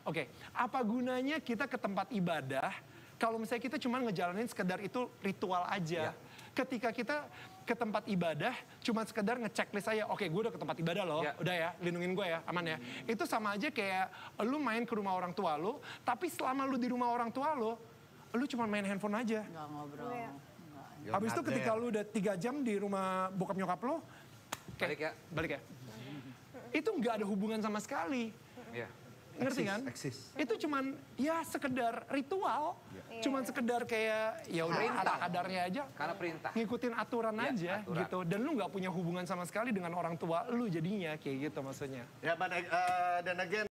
Oke, apa gunanya kita ke tempat ibadah kalau misalnya kita cuma ngejalanin sekedar itu ritual aja. Ketika kita ke tempat ibadah cuma sekedar ngechecklist aja, oke gue udah ke tempat ibadah loh, udah ya, lindungin gue ya, aman ya. Itu sama aja kayak lu main ke rumah orang tua lu, tapi selama lu di rumah orang tua lu cuma main handphone aja. Nggak ngobrol. Habis itu ketika lu udah 3 jam di rumah bokap nyokap lu, balik ya. Itu nggak ada hubungan sama sekali. Ngerti kan? Itu cuman ya sekedar ritual, cuman sekedar kayak ya udah ada kadarnya aja. Karena perintah. Ngikutin aturan aja gitu. Dan lu nggak punya hubungan sama sekali dengan orang tua lu jadinya kayak gitu maksudnya. Ya, dan again